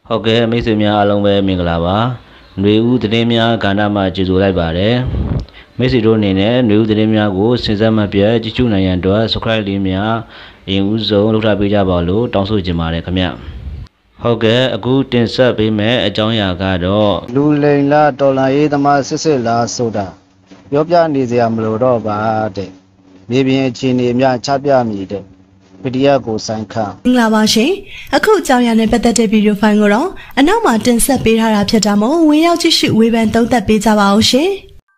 ဟုတ်ကဲ့မိတ်ဆွေများအားလုံးပဲမင်္ဂလာပါຫນွေဦးသတင်းများကဏ္ဍမှာကြိုဆိုလိုက်ပါတယ်မိတ်ဆွေတို့အနေနဲ့ຫນွေဦးသတင်းများကိုစဉ်ဆက်မပြတ်ကြည့်ရှုနိုင်ရန်အတွက် subscribe လေးများအရင်ဦးဆုံးလုပ်ထားပေးကြပါလို့တောင်းဆိုချင်ပါတယ်ခင်ဗျဟုတ်ကဲ့အခုတင်ဆက်ပေးမယ့်အကြောင်းအရာကတော့လူလိန်လားတော်လန်ရေးသမားစစ်စစ်လားဆိုတာပြောပြနေစရာမလိုတော့ပါတဲ့မြေပြင်အခြေအနေများချပြမိတဲ့ပီဒီအက်ကိုစိုင်းခန့်မင်္ဂလာပါရှင်အခုအကြောင်းအရာနဲ့ပတ်သက်တဲ့ဗီဒီယိုဖိုင်ကိုတော့အနောက်မှာတင်ဆက်ပေးထားတာဖြစ်တာမို့ဝင်ရောက်ကြည့်ရှုဝေဖန်သုံးသပ်ပေးကြပါဦးရှင်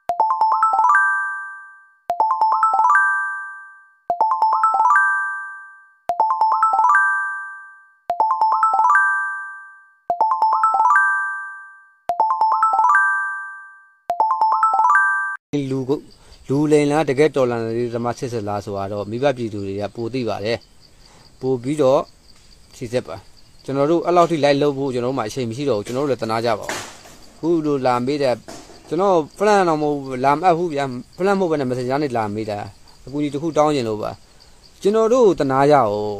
လူလိန်လားတကယ်တော်လန်လေးသမားစစ်စစ်လားဆိုတော့မိဘပြည်သူတွေကပိုသိပါတယ်ပိုပြီးတော့စီစစ်ပါကျွန်တော်တို့အဲ့လောက်ထိလိုက်လုပ်ဖို့ကျွန်တော်တို့မှအချိန်မရှိတော့ဘူးကျွန်တော်တို့လည်းတနာကြပါဘူးခုလိုလာမေးတဲ့ကျွန်တော်ပလန်တော့မဟုတ်လာမအပ်ဘူးဗျာပလန်မဟုတ်ဘဲနဲ့ messenger နဲ့လာမေးတာအကူကြီးတစ်ခုတောင်းကျင်လို့ပါကျွန်တော်တို့တနာကြအောင်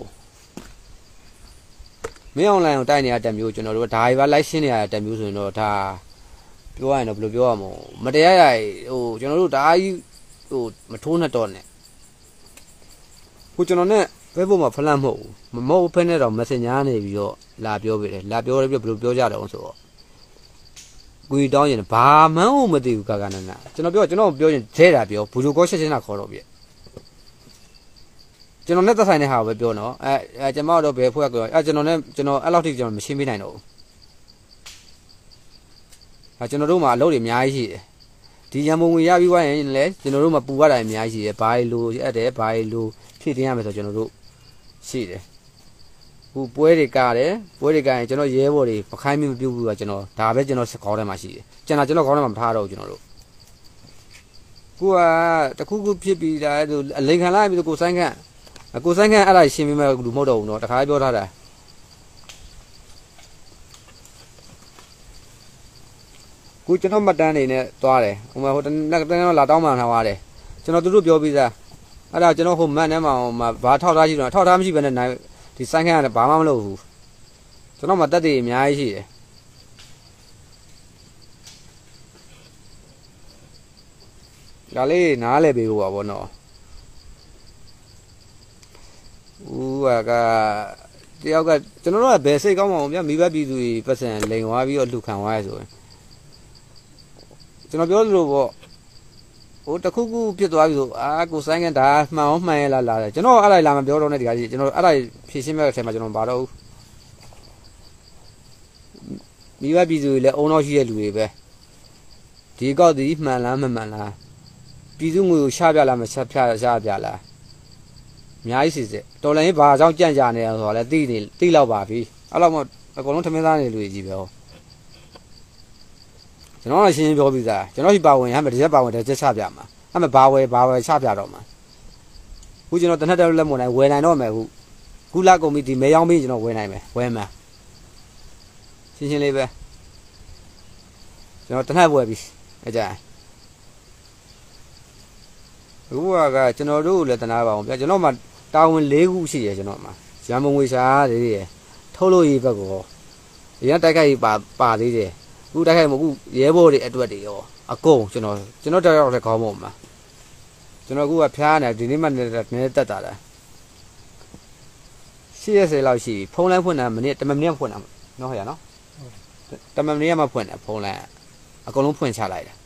မင်း online ကိုတိုက်နေရတဲ့မျိုးကျွန်တော်တို့ဒါတွေပါလိုက်ရှင်းနေရတဲ့မျိုးဆိုရင်တော့ဒါပြောရရင်တော့ဘယ်လိုပြောရမလဲမတရားရဟိုကျွန်တော်တို့ဒါကြီးဟိုမထိုးနဲ့တော့နဲ့ဟိုကျွန်တော်နဲ့ဘဲဖို့မှာဖလန့်မဟုတ်ဘူးမဟုတ်ဖဲနဲ့တော့ messenger နေပြီးတော့လာပြောပေးတယ်လာပြောရပြီးဘယ်လိုပြောကြတော့ဆိုတော့ကိုကြီးတောင်းရင်ဘာမှန်းမသိဘူးကာကနနာကျွန်တော်ပြောရင်ဒဲတာပြောဘူဂျိုကောချက်ချင်းတာခေါ်တော့ပြကျွန်တော်နဲ့သက်ဆိုင်တဲ့ဟာကိုပဲပြောနော်အဲကျွန်မတော့ဘယ်ဖွဲ့ပြောကျွန်တော်အဲ့လောက်ထိကျွန်တော်မရှင်းပြနိုင်တော့ဘူးကျွန်တော်တို့မှာအလုပ်တွေအများကြီးရှိတယ်ဒီရံပုံငွေရပြီးသွားရင်လည်းကျွန်တော်တို့မှာပူရတာအများကြီးရှိတယ်ဘာလို့အဲ့တယ်ဘာလို့ဖြည့်တင်ရမယ်ဆိုကျွန်တော်တို့ရှိတယ်ဟိုပွဲတွေကားတယ်ပွဲတွေကားရင်ကျွန်တော်ရဲဘော်တွေပခိုင်းမပြုတ်ဘူးကကျွန်တော်ဒါပဲကျွန်တော်စကောင်းထဲမှာရှိတယ်ကျွန်တော်ခေါင်းထဲမှာမထားတော့ဘူးကျွန်တော်တို့ကိုကတခုခုဖြစ်ပြီးတာဆိုအလိန်ခံလိုက်ပြီးကိုဆိုင်ခန့်အဲ့ဒါရှင်းပြီးမှလူမဟုတ်တော့ဘူးเนาะတခါပြောထားတာကိုကျွန်တော်မှတ်တမ်းနေနဲ့သွားတယ်ဟိုမှာဟိုတန်းလာတောင်းမှထားသွားတယ်ကျွန်တော်တို့ပြောပြီးသားအဲ့ဒါကျွန်တော်ဟိုမတ်ထဲမှာဘာထောက်ထားရှိတော့ထောက်ထားမရှိဘဲနဲ့နိုင်ဒီဆိုင်ခန့်ရတယ်ဘာမှမလုပ်ဘူးကျွန်တော်မှတက်တည်အများကြီးရှိတယ်ဒါလေးနားလဲပေးဖို့ပါဗောနော်ဦးကတယောက်ကကျွန်တော်တို့ကဘယ်စိတ်ကောင်းမအောင်ဗျမိဘပြည်သူတွေပတ်စံလိန်သွားပြီးတော့လှူခံသွားရဲဆိုရင်ကျွန်တော်ပြောသလိုပေါ့ဟိုတခုခုဖြစ်သွားပြီဆိုကိုဆိုင်ကဒါမှန်အောင်မှန်ရလားတယ်ကျွန်တော်အဲ့ဒါလာမပြောတော့နဲ့ဒီကကြီးကျွန်တော်အဲ့ဒါဖြည့်ရှင်းမဲ့အချိန်မှာကျွန်တော်မတော့ဘူးမိဘပြည်သူတွေလည်းအုံတော့ရှိတဲ့လူတွေပဲဒီကောက်ဒီမှန်လားမမှန်လားပြည်သူငွေကိုရှားပြလားမရှားပြလားအများကြီးစီစစ်တော်လည်းဘာကြောင့်ကြံ့ကြာနေရဆိုတော့လည်းသိလောက်ပါပြီအဲ့လောက်မှအကုန်လုံးထမင်းသားနေလူကြီးပဲဟောကျွန်တော်ကရှင်းပြောပြီးသားကျွန်တော်ဒီပါဝင်ဟမ်းမဒီချက်ပါဝင်တဲ့ချက်ချပြမှာအဲ့မဘာဝယ်ချပြတော့မှာခုကျွန်တော်တနက်တည်းလက်မနိုင်ဝယ်နိုင်တော့မယ်ခုလာကုန်ပြီဒီမဲရောက်ပြီကျွန်တော်ဝယ်နိုင်မယ်ဝယ်မှာရှင်းလေးပဲကျွန်တော်တနက်ဝယ်ပြီအကြအခုကကျွန်တော်တို့လည်းတနာပါအောင်ဗျာကျွန်တော်မှတာဝန်၄ခုရှိရကျွန်တော်မှာရံမုံငွေရှာသေးတယ်ထုတ်လို့ရေးဘက်ကောအရင်တိုက်ခိုက်ရေးပါသေးတယ်ခုတိုက်ခိုက်မဟုတ်ရဲဘော်တွေအတွက်တွေရောအကုန်ကျွန်တော်တောက်ရောက်တဲ့ခေါင်းပေါ်မှာကျွန်တော်အခုကဖျားနေဒီနေ့မှနေတက်တာလား80လောက်ရှိဖုန်းလိုင်းဖွင့်တာမိနစ်10မိနစ်ဖွင့်တာနော်ဟဲ့နော်10မိနစ်မှဖွင့်တယ်ဖုန်းလိုင်းအကုန်လုံးဖွင့်ချလိုက်တာ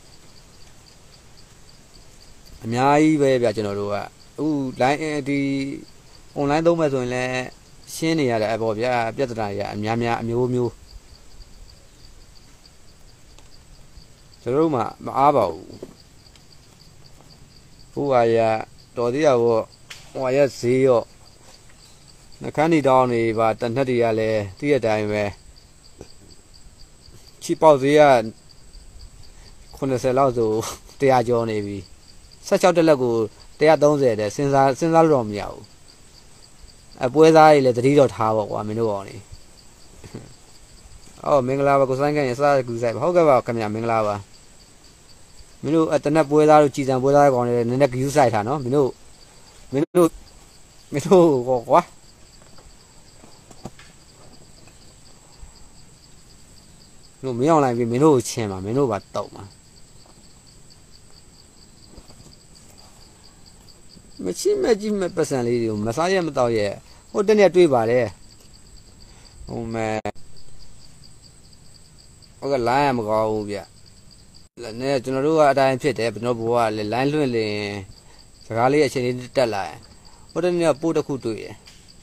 အများကြီးပဲဗျကျွန်တော်တို့ကအခု line ဒီ online သုံးမဲ့ဆိုရင်လည်းရှင်းနေရတယ်အပေါ်ဗျာပြဿနာတွေကအများအမျိုးမျိုးကျွန်တော်တို့မှမအားပါဘူးဟိုဟာရတော်သေးရပေါ့ဟိုဟာရဈေးရောနှခမ်းနေတောင်းနေပါတနက်တွေကလည်းသိတဲ့အတိုင်းပဲချီပေါက်ဈေးက80လောက်ဆို100ကျော်နေပြီ16တက်လက်ကို130တဲ့စဉ်းစားလို့တော့မရဘူးအပွဲစားတွေလည်းတတိတော့ထားပေါ့ကွာမင်းတို့အောင်နေအော်မင်္ဂလာပါကိုဆိုင်ကရင်စားကူဆိုင်ပါဟုတ်ကဲ့ပါခင်ဗျာမင်္ဂလာပါမင်းတို့တနက်ပွဲသားတို့ကြည်စံပွဲသားကောင်တွေနည်းနည်းဂယူးဆိုင်ထားနော်မင်းတို့ကွာတို့မင်းအောင်လိုက်ပြီးမင်းတို့ကိုချင်းပါမင်းတို့ပါတောက်မှာမချိမဲ့ကြီးမဲ့ပတ်စံလေးတွေကိုမစားရမတော့ရဲ့ဟိုတနေ့တွေ့ပါတယ်ဟိုမဲ့ဟုတ်ကလိုင်းရမကောင်းဘူးဗျနဲကျွန်တော်တို့ကအတိုင်းဖြစ်တယ်ကျွန်တော်ဘိုးကလည်းလိုင်းလွှင့်လင်စကားလေးအချိန်လေးတက်လာရင်ဟိုတနေ့ကပို့တစ်ခုတွေ့ရ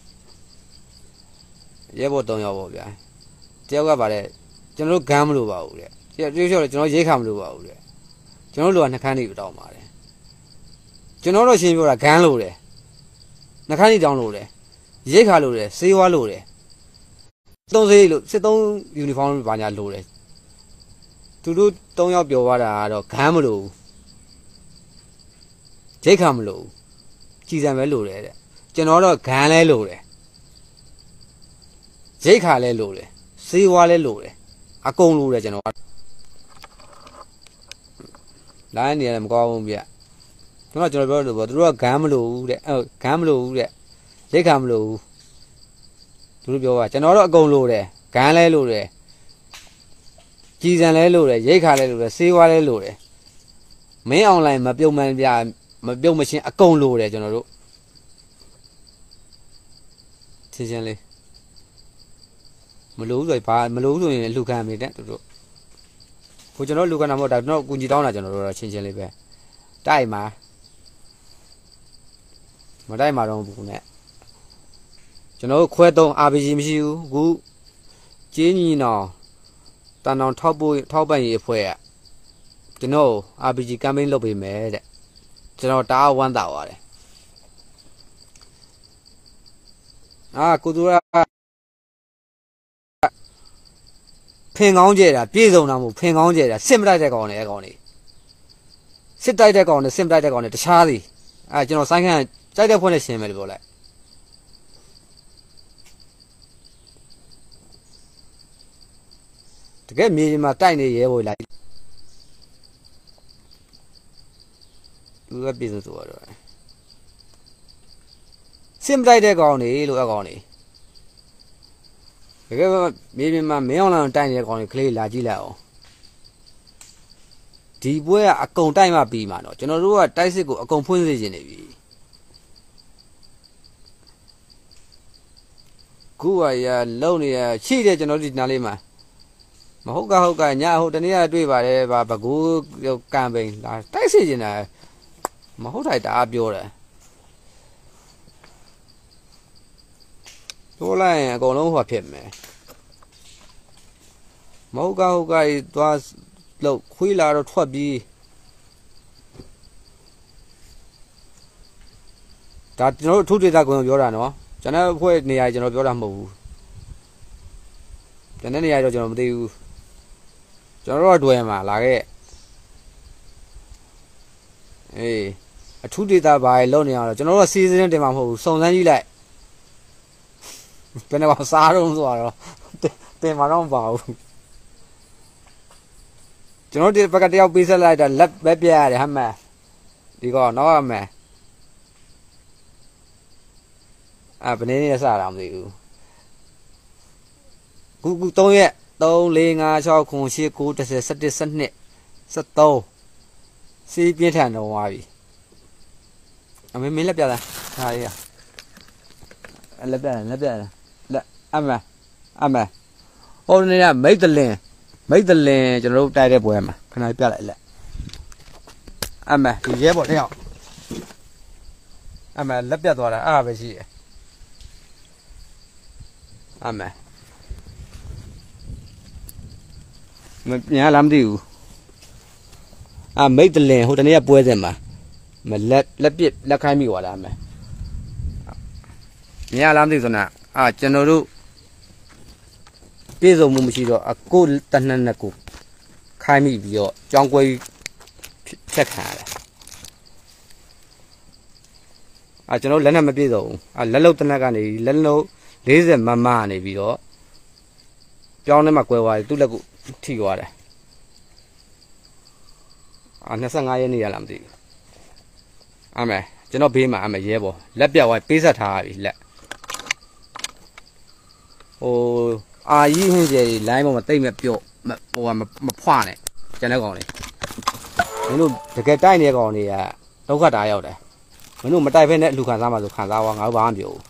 ရဲဘော်3ယောက်ပေါ့ဗျာတယောက်ကပါတယ်ကျွန်တော်တို့ဂမ်းမလို့ပါဘူးတဲ့ပြောကျွန်တော်ရိတ်ခါမလို့ပါဘူးတဲ့ကျွန်တော်တို့ကနှခမ်းနေတောင်းပါတယ်ကျွန်တော်တို့ရှင်းပြောတာဂမ်းလို့တယ်နှခမ်းနေတောင်းလို့တယ်ရိတ်ခါလို့တယ်စေးဝါလို့တယ်သုံးစေးလို့စစ်သုံးယူနီဖောင်းဘာညာလို့တယ်သူတို့3ယောက်ပြောသွားတာကတော့ဂမ်းမလို့ရိတ်ခါမလို့ကြည်စံပဲလို့တယ်တဲ့ကျွန်တော်တော့ဂမ်းလဲလို့တယ်ရိတ်ခါလဲလို့တယ်စေးဝါလဲလို့တယ်အကုန်လို့တယ်ကျွန်တော်လိုင်းနေရတယ်မကောင်းဘူးဗျကျွန်တော်ပြောလို့ပေါ့သူတို့ကဂမ်းမလို့တဲ့ဂမ်းမလို့တဲ့ရိတ်ခါမလို့သူတို့ပြောပါကျွန်တော်တော့အကုန်လို့တယ်ဂမ်းလဲလို့တယ်ကြည်စံလဲလို့တယ်ရိတ်ခါလဲလို့တယ်စေးဝါလဲလို့တယ်မင်းအွန်လိုင်းမပြုတ်မှန်ပြမပြုတ်မချင်းအကုန်လို့တယ်ကျွန်တော်တို့ချင်းလေးမလို့ဆိုဘာမလို့ဆိုရင်လူခံမိတဲ့တို့ကိုကျွန်တော်လူခံတာမဟုတ်ဒါတော့ကုညီတောင်းတာကျွန်တော်တို့တော့ချင်းလေးပဲတိုက်မှာမတိုက်မှာတော့ဘူးနဲ့ကျွန်တော်ခွဲသုံး RPG မရှိဘူးအခုကျင်းညီနောင်တန်တောင်ထောက်ပံ့ရေးအဖွဲ့ကကျွန်တော် RPG campaign လုပ်ပေးမယ်တဲ့ကျွန်တော်တားဝမ်းသာပါတယ်ကိုသူကဖင်ကောင်းကျဲတာပြေဆုံးတာမဟုတ်ဖင်ကောင်းကျဲတာစစ်မတိုက်တဲ့ကောင်လေအကောင်လေးစစ်တိုက်တဲ့ကောင်နဲ့စစ်မတိုက်တဲ့ကောင်နဲ့တခြားသည်ကျွန်တော်ဆိုင်းခန့်တိုက်တဲ့ဖွဲ့နဲ့ရှင်းမယ်လို့ပြောလိုက်တကယ်မြေကြီးမှာတိုက်နေရဲဖို့လိုက်သူကပြေဆုံးဆိုတော့စစ်မတိုက်တဲ့ကောင်နေလို့အကောင်လေးတကယ်မြေပြင်မှာမင်းအောင်လောင်တိုက်နေတဲ့ကောင်တွေကလေးလာကြည့်လိုက်အောင်ဒီပွဲကအကုံတိုက်မှပြီးမှာတော့ကျွန်တော်တို့ကတိုက်စစ်ကိုအကုံဖွင့်စေချင်နေပြီခုကရလုံနေရချိတဲ့ကျွန်တော်ဒီနားလေးမှာမဟုတ်ကဟုတ်ကညဟုတ်တနေ့ကတွေ့ပါတယ်ဗာဘကူကံပိန်လာတိုက်စေချင်တာမဟုတ်တိုင်းတအားပြောတယ်တိုးလိုက်ရင်အကုန်လုံးဟောဖြစ်မယ်မဟုတ်ကဟုတ်ကသွားလို့ခွေးလာတော့ထွက်ပြီးဒါကျွန်တော်တို့ထုဒေတာကိုပြောတာနော်ကျွန်တော်အဖွဲ့နေရာကျွန်တော်ပြောတာမဟုတ်ဘူးကျွန်တော်နေရာတော့ကျွန်တော်မသိဘူးကျွန်တော်တို့ကတွယ်မှာလာခဲ့အေးအထုဒေတာဘာလဲလုံနေအောင်ကျွန်တော်တို့ကစီစဉ်တင်မှာမဟုတ်ဘူးစုံစမ်းကြည့်လိုက်ဘယ်နဲ့ကစားတော့ဆိုတော့တင်မှာတော့မပါဘူးကျွန်တော်ဒီဘက်ကတယောက်ပေးဆက်လိုက်တာလက်ပဲပြရတယ်ဟမ်းမဒီကောတော့ဟမ်းမဘယ်နည်းနဲ့စတာမသိဘူးခု3ရက်3 4 5 6 9 10 9 10 11 12 13စီးပြင်းထန်တော့သွားပြီမင်းလက်ပြတာဟာရလက်ပြလက်အမဟိုနေ့ကမိတ်တလင်ကျွန်တော်တို့တိုက်တဲ့ပွဲမှာခဏပြလိုက်လက်ဒီရဲဘော်တယောက်လက်ပြသွားတာအားပဲရှိတယ်မညာလားမသိဘူးမိတ်တလင်ဟိုတနေ့ကပွဲစဉ်မှာလက်ပြလက်ခိုင်းမိသွားတာညာလားမသိဆိုတော့ကျွန်တော်တို့ပြေဆုံးမှုမရှိတော့အကိုတနက်နဲ့ကိုခိုင်းမိပြီးတော့ကြောင်းကွဲဖြတ်ခံရတယ်ကျွန်တော်လက်နဲ့မပြေဆုံးလက်လုံးတနက်ကနေလက်လုံး40မမနေပြီးတော့ကြောင်းထဲမှာကွဲသွားတယ်သူ့လက်ကိုထိသွားတယ်25ရက်နေ့ရလားမသိဘူးကျွန်တော်ဘေးမှာရဲပေါ်လက်ပြတ်သွားပေးဆက်ထားပြီလက်အာကြီးဟင်းကျယ်လိုင်းပေါ်မှာတိတ်မဲ့ပြော့ဖွာနဲ့ကျန်တဲ့ကောင်လေးမင်းတို့တကယ်တိုက်နေတဲ့ကောင်တွေကဒုက္ခတာရောက်တယ်မင်းတို့မတိုက်ဖက်နဲ့လူခံစားမှဆိုခံစားသွားငါတို့ဘာမှမပြောဘူး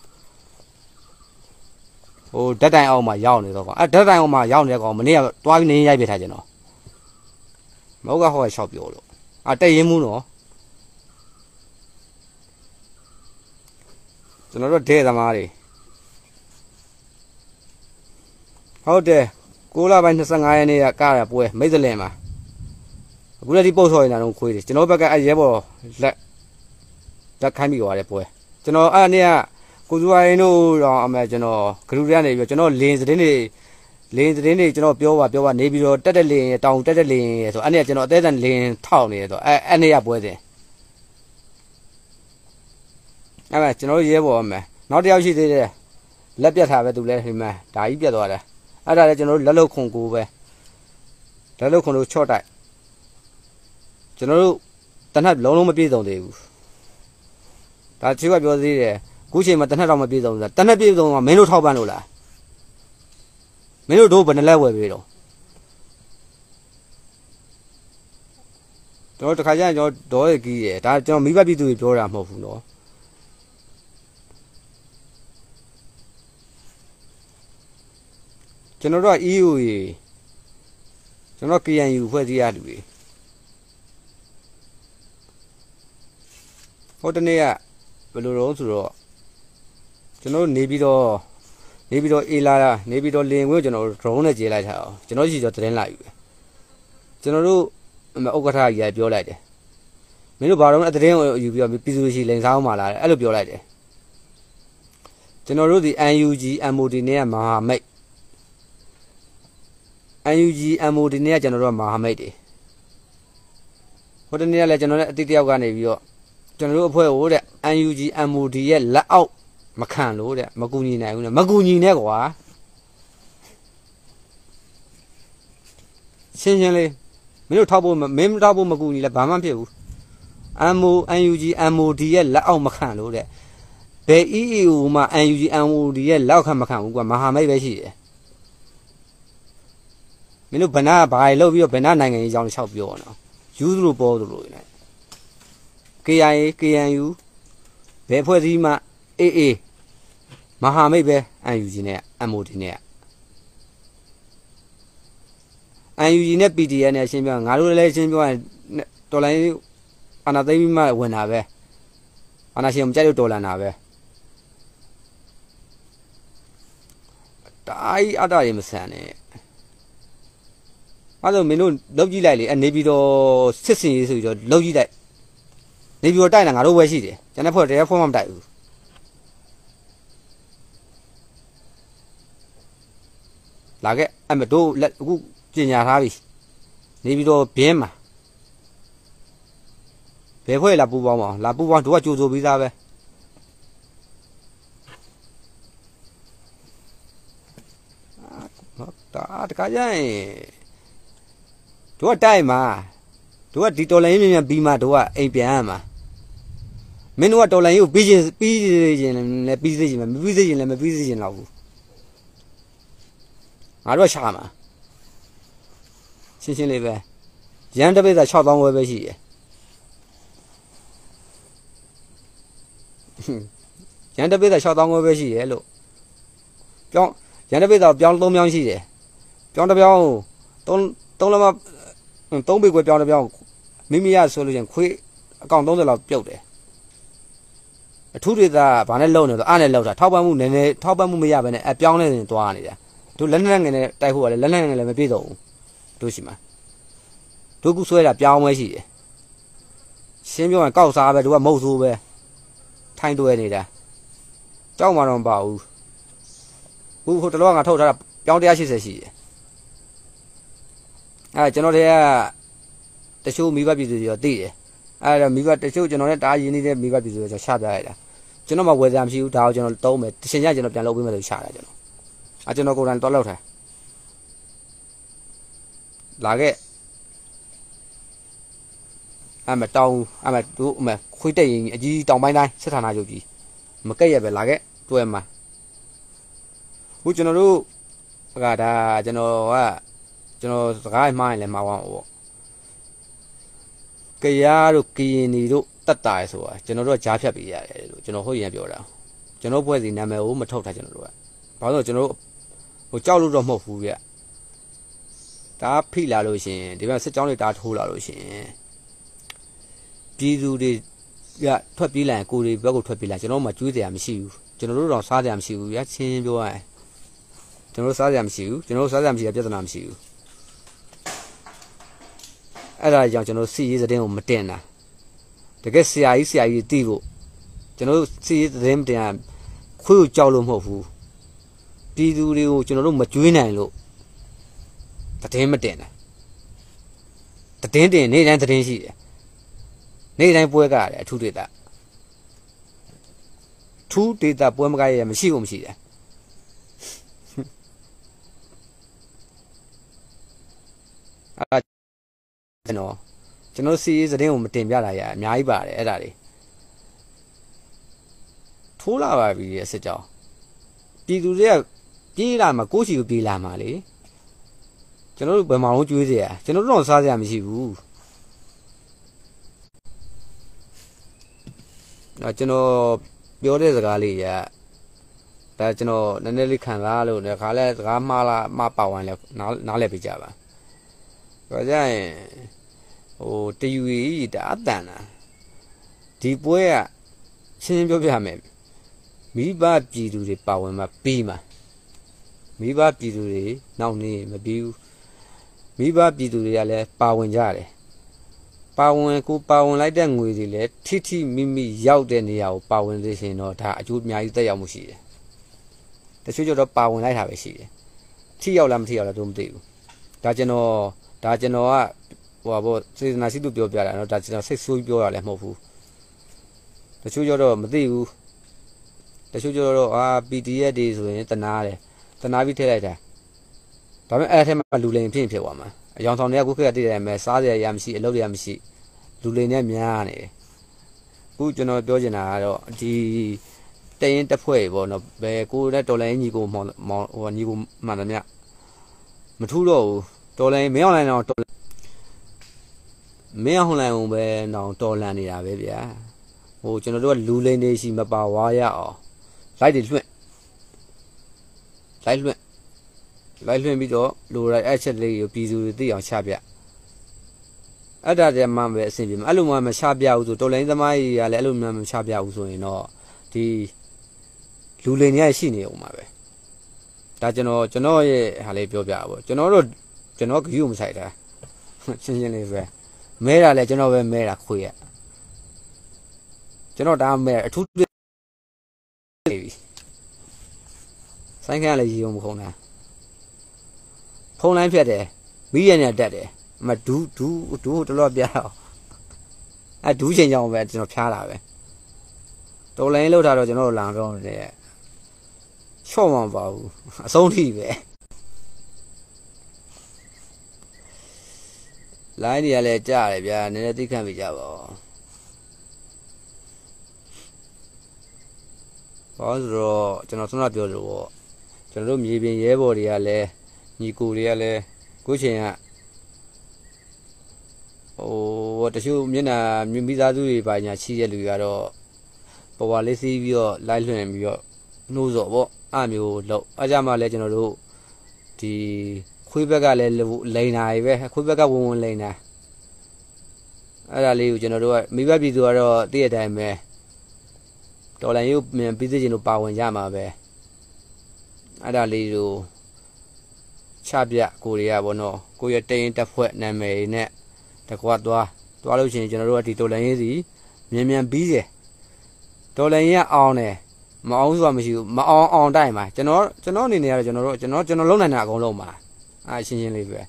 ဟိုဓာတ်တိုင်အောင်မှရောက်နေတော့ကောင်ဓာတ်တိုင်အောင်မှရောက်နေတဲ့ကောင်မနေ့ကတွားပြီးနေရိုက်ပြထားကျွန်တော်မဟုတ်ကဟောရှောက်ပြောလို့တက်ရင်မှုနော်ကျွန်တော်တို့ဒဲသမားတွေဟုတ်တယ်6 လပိုင်း 25 ရက်နေ့ကကားရပွဲမိတ်သလင်မှာအခုလည်းဒီပုတ်ဆော်နေတာတော့ခွေးတယ်ကျွန်တော်ဘက်ကရဲဘော်လက်ခိုင်းပြီးသွားတယ်ပွဲကျွန်တော်အဲ့နေ့ကကိုစုဝိုင်းတို့တော့အမေကျွန်တော်ဂရုရနေပြီးကျွန်တော်လင်းသတင်းတွေကျွန်တော်ပြောပါနေပြီးတော့တက်လင်းတောင်တက်လင်းဆိုအဲ့နေ့ကကျွန်တော်အသေးအံလင်းထောက်နေတယ်ဆိုအဲ့နေ့ကပွဲတယ်အဲ့မဲ့ကျွန်တော်ရဲဘော်အမေနောက်တစ်ယောက်ရှိသေးတယ်လက်ပြတ်ထားပဲသူလည်းဒီမှာဒါကြီးပြတ်သွားတယ်အဲ့ဒါလည်းကျွန်တော်တို့လက်လုတ်ခုံကိုပဲလက်လုတ်ခုံတို့ချော့တိုက်ကျွန်တော်တို့တနက်လုံးမပြည့်စုံသေးဘူးဒါချိုးကပြောသေးတယ်ခုချိန်မှာတနက်တော့မပြည့်စုံဘူးတနက်ပြည့်စုံမှာမင်းတို့ထောက်ပံ့လို့လားမင်းတို့ဘယ်နှလက်ဝယ်ပြီးတော့ကျွန်တော်တခါကျရင်ကျွန်တော်ဒေါ်ရကြီးရယ်ဒါကျွန်တော်မိဘပြည်သူတွေပြောတာမဟုတ်ဘူးနော်ကျွန်တော်တို့က EU ရေကျွန်တော် KNU ဖွဲ့စည်းရလူတွေဟိုတနေ့ကဘယ်လိုတော့ဆိုတော့ကျွန်တော်နေပြီးတော့အေးလာနေပြီးတော့လင်ကိုကျွန်တော် drone နဲ့ကြေးလိုက်တာအောင်ကျွန်တော်ရှိတော့သတင်းလာယူပဲကျွန်တော်တို့ဥက္ကဋ္ဌကြီးကပြောလိုက်တယ်မင်းတို့ဘာတော့အသတင်းကိုယူပြီးတော့ပြည်သူရှိလိန်စားအောင်မလားအဲ့လိုပြောလိုက်တယ်ကျွန်တော်တို့ဒီ NUG MOD နဲ့ကမဟာမိတ် NUG MOD နဲ့ကကျွန်တော်တို့ကမဟာမိတ်တွေဟိုတနေ့ကလည်းကျွန်တော်လည်းအတိတ်တယောက်ကနေပြီးတော့ကျွန်တော်တို့အဖွဲ့ဟိုတဲ့ NUG MOD ရဲ့လက်အောက်မခံလို့တဲ့မကူညီနိုင်ဘူးနဲ့မကူညီနဲ့ကွာရှင်းလေးမင်းတို့ထောက်ဖို့မင်းထောက်ဖို့မကူညီလဲဘာမှဖြစ်ဘူး NUG MOD ရဲ့လက်အောက်မခံလို့တဲ့ဘယ် EEO မှာ NUG MOD ရဲ့လက်အောက်ခံမခံဘူးကွာမဟာမိတ်ပဲရှိတယ်မင်းတို့ဘဏ္ဍာဘာတွေလုပ်ပြီးတော့ဘဏ္ဍာနိုင်ငံရေးအကြောင်းလျှောက်ပြောနော်ယူသလိုပေါ်သလိုနေ KIA KNU ဘယ်ဖွဲ့စည်းမှ AA မဟာမိတ်ပဲ NUG နဲ့ MOD နဲ့ NUG နဲ့ PDN နဲ့ရှင်းပြငါတို့လည်းရှင်းပြရင်တော်လိုင်းအာနာသိမ်းပြီးမှဝင်တာပဲအာနာရှင်မကြိုက်လို့တော်လန်တာပဲတိုင်းအတားရင်မဆန်နဲ့အဲ့တော့မင်းတို့လောက်ကြည့်လိုက်လေအနေပြီးတော့စစ်စင်ရေးဆိုပြီးတော့လောက်ကြည့်လိုက်နေပြီးတော့တိုက်တာငါတို့ပဲရှိတယ်ကျန်တဲ့ဖွဲ့တရားဖွဲ့မှမတိုက်ဘူးလာခဲ့အဲ့မတို့အခုပညာထားပြီနေပြီးတော့ဘင်းမှာဘယ်ဖွဲ့လာပူပေါင်းမအောင်လာပူပေါင်းတို့ကကြိုးစိုးပြီးသားပဲဒါတခါကျရင်တို့ကတိုက်မှာတို့ကဒီတော်လိုင်းမြန်ပြီးမှတို့ကအိမ်ပြန်ရမှာမင်းတို့ကတော်လိုင်းကိုပြီးချင်းလည်းပြီးစေချင်မပြီးစေချင်လည်းမပြီးစေချင်တော့ဘူးငါတို့ရှာမှာရှင်းလေးပဲရန်တပိတ်သာ6000ဝယ်ပဲရှိတယ်ရန်တပိတ်သာ6000ဝယ်ပဲရှိတယ်လို့ပြောင်းရန်တပိတ်သာပြောင်း3ပြောင်းရှိတယ်ပြောင်းတစ်ပြောင်း3လမ3ပေကွယ်ပြောင်းတစ်ပြောင်းမိမိရဆိုလို့ရင်ခွေးအကောင်30လောက်ပြုတ်တယ်အထူးဒေသဘာနဲ့လုံနေတော့အားနဲ့လောက်တာထောက်ပံ့မှုနည်းနည်းထောက်ပံ့မှုမရဘဲနဲ့အပြောင်းလဲနေသွားနေတာတို့လက်နက်ငယ်နဲ့တိုက်ဖို့ကလည်းလက်နက်ငယ်လည်းမပြေတော့ဘူးတို့ရှိမှာတို့ကူဆွဲတာပြောင်းမဲရှိတယ်ရှင်းပြောရင်ကောက်စားပဲတို့ကမဟုတ်ဆိုးပဲထိုင်းတွဲနေတာကြောက်မှတော့မပါဘူးခုဟိုတလောကငါထုတ်ထားတာပြောင်း180ရှိတယ်အဲကျွန်တော်တည်းကတချို့မိဘပြည်သူတွေရောသိတယ်အဲဒါမိဘတချို့ကျွန်တော်နဲ့တားရင်းနေတဲ့မိဘပြည်သူတွေကျွန်တော်ရှာပြလိုက်တာကျွန်တော်မှဝယ်စရာမရှိဘူးဒါကိုကျွန်တော်သုံးမယ်တရှင်ရကျွန်တော်ပြန်လုပ်ပေးမယ်လို့ရှာတာကျွန်တော်ကိုယ်တိုင်တော့လောက်ထားလာခဲ့အမတောင်းအမတို့အမခွေးတက်ရင်အကြီးတောင်ပိုင်းတိုင်းစစ်ဌာနချုပ်ကြီးမကက်ရပဲလာခဲ့တွဲမှာခုကျွန်တော်တို့ကဒါကျွန်တော်ကကျွန်တော်စကားမှားရင်လည်းမှားအောင်ပေါ့ကရားတို့ကရင်နီတို့တတ်တာဆိုတာကျွန်တော်တို့ကြားဖြတ်ပေးရတယ်လို့ကျွန်တော်ဟုတ်ရင်ပြောတာကျွန်တော်ဖွဲ့စီနာမည်ကိုမထုတ်တာကျွန်တော်တို့ကဘာလို့ကျွန်တော်တို့ဟိုကြောက်လို့တော့မဟုတ်ဘူးဗျဒါဖိလာလို့ရှင်ဒီဘက်စစ်ကြောင်းတွေတားထိုးလာလို့ရှင်ပြည်သူတွေကထွက်ပြေးလာရင်ကိုယ်တွေဘက်ကိုထွက်ပြေးလာကျွန်တော်မှကျွေးစရာမရှိဘူးကျွန်တော်တို့တော့စားစရာမရှိဘူးဗျချင်းပြောရရင်ကျွန်တော်စားစရာမရှိဘူးကျွန်တော်စားစရာမရှိတဲ့ပြဿနာမရှိဘူးအဲ့ဒါကြောင့်ကျွန်တော်စီရေးသတင်းကိုမတင်တာတကယ်ဆရာကြီးတီးဖို့ကျွန်တော်စီရေးသတင်းမတင်တာခွေးကိုကြောက်လို့မဟုတ်ဘူးပြည်သူတွေကိုကျွန်တော်တို့မကြွေးနိုင်လို့သတင်းမတင်တာသတင်းတင်နေ့တိုင်းသတင်းရှိတယ်နေ့တိုင်းပွဲကရတယ်အထူးဒေတာထူးဒေတာပွဲမကရရမရှိဘူးမရှိတယ်အဲ့ကျွန်တော်စီရေးသတင်းကိုမတင်ပြလာရအများကြီးပါတယ်အဲ့ဒါတွေထိုးလာပါပြီအစစ်ကြောင်းပြည်သူတွေကပြေးလာမှာကိုယ့်စီကိုပြေးလာမှာလေကျွန်တော်တို့ဘယ်မှာလုံးကျွေးစရာကျွန်တော်တို့တော့စားစရာမရှိဘူးတော့ကျွန်တော်ပြောတဲ့စကားလေးရဒါကျွန်တော်နည်းနည်းလေးခံစားလို့ခါလဲစကားမှားလားမှားပါဝင်လဲနားလဲပြကြပါဆိုကြရင်ဟိုတယူကြီးဒါအတန်လားဒီပွဲကရှင်းပြောပြမယ်မိဘပြည်သူတွေပါဝင်မှာပြီးမှာမိဘပြည်သူတွေနောက်နေမပြီးဘူးမိဘပြည်သူတွေကလည်းပါဝင်ကြတယ်ပါဝင်လိုက်တဲ့ငွေတွေလည်းထိမိရောက်တဲ့နေရာကိုပါဝင်လို့ရှိရင်တော့ဒါအကျိုးအများကြီးသက်ရောက်မှုရှိတယ်တချို့ကျတော့ပါဝင်လိုက်တာပဲရှိတယ်ထိရောက်လားမထိရောက်လားတော့မသိဘူးဒါကျွန်တော်ကဟိုပါဘောစေတနာရှိသူပြောပြတာเนาะဒါကျွန်တော်စိတ်ဆိုးပြောရလည်းမဟုတ်ဘူးတချို့ကျတော့မသိဘူးတချို့ကျတော့PDF တွေဆိုရင်တနာပြီးထည့်လိုက်တာဒါပေမဲ့အဲ့ထဲမှာလူလိန်ဖြစ်သွားမှာအယောင်ဆောင်တွေကခုခေတ်ကတည်တယ်မဲ့စားစရာရမရှိအလုပ်ရမရှိလူလိန်နဲ့များနေတယ်ခုကျွန်တော်ပြောချင်တာကတော့ဒီတရင်တစ်ဖွဲ့ပေါ့နော်ဘယ်ကိုနဲ့တော်လိုင်းညီကိုဟိုညီကိုမှန်တယ်မြမထူးတော့ဘူးတော်လိုင်းမင်းအောင်လိုင်းတော့မင်းအောင်လိုင်းပဲတော့တော်လန်နေတာပဲဗျာဟိုကျွန်တော်တို့ကလူလိန်တွေရှိမပါဝါရအောင်လိုက်တွေလွှင့်ပြီးတော့လိုလိုက်အချက်လေးကိုပြည်သူတွေသိအောင်ချပြအဲ့ဒါတည်းမှပဲအဆင်ပြေမှာအဲ့လိုမှမချပြဘူးဆိုတော်လိုင်းသမားကြီးကလည်းအဲ့လိုမှမချပြဘူးဆိုရင်တော့ဒီလူလိန်တွေရှိနေအောင်ပါပဲဒါကျွန်တော်ရဲ့ဟာလေးပြောပြပါဘောကျွန်တော်ဂရုမစိုက်တာရှင်းလေးပဲမဲတာလဲကျွန်တော်ပဲမဲတာခွေရကျွန်တော်ဒါမဲအထူးနေပြီဆိုင်ခန်းလည်းရေုံမခုံတာဖုံးလိုင်းဖြတ်တယ်မိရနဲ့တက်တယ်မဒူးတလော့ပြတော့ဒူးချိန်ကြောင်ပဲကျွန်တော်ဖျားတာပဲတော်လိုင်းလောက်တာတော့ကျွန်တော်လာပြောနေတယ်ချော့မှမပါဘူးအဆုံးထိပဲလိုင်းတွေကလည်းကြားတယ်ဗျာနည်းနည်းသိခံမိကြပါဦးဘာလို့ဆိုတော့ကျွန်တော်ဆွမ်းပြောလို့ပေါ့ကျွန်တော်တို့မြေပြင်ရဲဘော်တွေကလည်းညီကိုတွေကလည်းကိုချိန်ကဟိုတချို့မျက်နှာမိသားစုတွေပါညာရှိတဲ့လူတွေကတော့ပေါ်ပါလေးစီးပြီးတော့လိုက်လွှင့်ပြီးတော့နှိုးစော်ပေါ့အမျိုးလို့အားကြမှာလဲကျွန်တော်တို့ဒီခွေးဘက်ကလည်းလိန်နာပဲခွေးဘက်ကဝင်လိန်နာအဲ့ဒါလေးကိုကျွန်တော်တို့ကမိဘပြည်သူကတော့တည့်ရတိုင်းပဲတော်လိုင်းရုပ်ပြီးသိချင်လို့ပါဝင်ကြမှာပဲအဲ့ဒါလေးကိုချပြကိုတွေကပေါ့နော်ကိုရတိန်တက်ဖွဲ့နာမည်နဲ့တကွာသွားလို့ရှိရင်ကျွန်တော်တို့ကဒီတော်လိုင်းရေးစီမြန်ပြီးတယ်တော်လိုင်းရအောင်တယ်မအောင်ဆိုတာမရှိဘူးမအောင်တိုင်းမှာကျွန်တော်အနေနဲ့ကတော့ကျွန်တော်လုံးနိုင်တာအကုန်လုံးပါရှင်းလေးပဲ